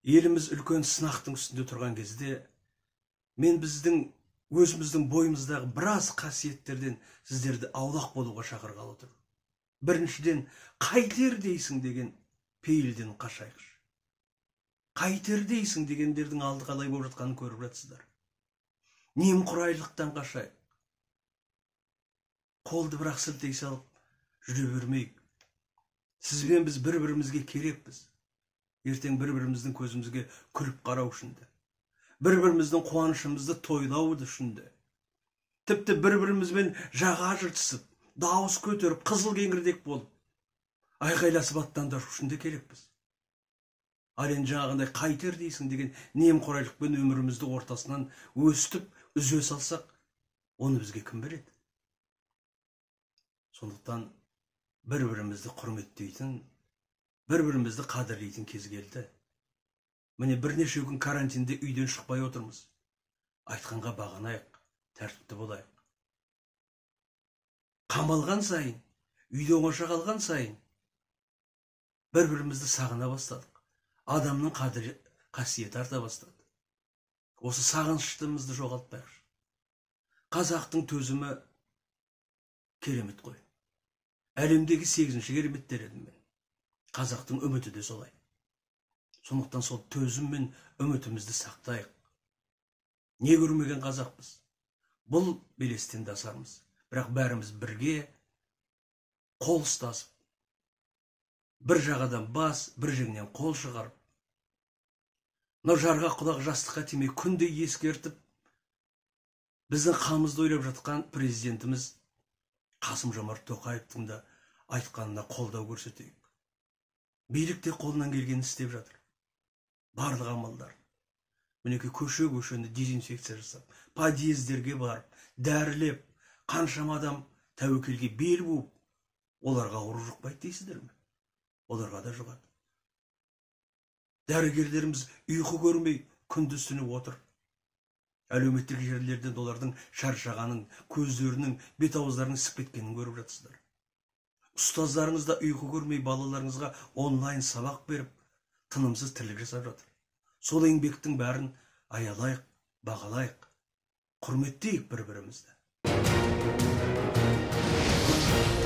Еліміз үлкен сынақтың үстінде тұрған кезде, мен өзіміздің бойымыздағы біраз қасиеттерден сіздерді аулақ болуға шақырғалы отырмын. Біріншіден, қайтер дейсің деген пейілден қашайықшы. Қайтер дейсің дегендердің алды қалай болып жатқанын көріп жатсыздар. Немқұрайлықтан қашайық. Қолды бірақ сілтей салып жүре бермейік. Сізбен біз бір-бірімізге керекпіз. Ертең бір-біріміздің көзімізге күліп қарау үшінді. Бір-біріміздің қуанышымызды тойлау үшінді. Тіпті бір-бірімізбен жаға жыртысып, дауыс көтеріп, қызыл кеңірдек болып, айқайласып аттандыру үшінде керекпіз. Ал енді жаңағындай қайтер дейсің деген немқұрайлықпен өмірімізді ортасынан өстіп, үзе салсақ, оны бізге кім береді? Сондықтан бір-бірімізді құрметтейтін, бір-бірімізді қадірлейтін кез келді. Міне бірнеше күн карантинде үйден шықпай отырмыз. Айтқанға бағынайық, тәртіпті болайық. Қамалған сайын, үйде оңаша қалған сайын, бір-бірімізді сағына бастадық. Адамның қасиеті арта бастады. Осы сағыныштымызды жоғалтпайықшы. Қазақтың төзімі керемет қой. Әлемдегі 8-ші керемет дер едім мен. Қазақтың үміті де солай. Сондықтан сол төзім мен үмітімізді сақтайық. Не көрмеген қазақпыз. Бұл белестен де асармыз. Бірақ бәріміз бірге қол ұстасып, бір жағадан бас, бір жеңнен қол шығарып, мынау жарға құлақ жастыққа тимей күнде ескертіп, біздің қамызды ойлап жатқан президентіміз Қасым-Жомарт Тоқаевтың да айтқанына қолдау көрсетейік. Билік те қолынан келгенін істеп жатыр. Барлық амалдар. Мінекей көше-көшені дезинфекция жасап, подъездерге барып, дәрілеп, қаншама адам тәуекелге бел буып, оларға ауру жұқпайды дейсіздер ме? Оларға да жұғады. Дәрігерлеріміз ұйқы көрмей күндіз-түні отыр. Әлеуметтік жерлерден олардың шаршағанын, көздерінің, бет-ауыздарының ісіп кеткенін көріп жатсыздар. Ұстаздарыңыз да ұйқы көрмей балаларыңызға онлайн сабақ беріп, тынымсыз тірлік жасап жатыр. Сол еңбектің бәрін аялайық, бағалайық, құрметтейік бір-бірімізді.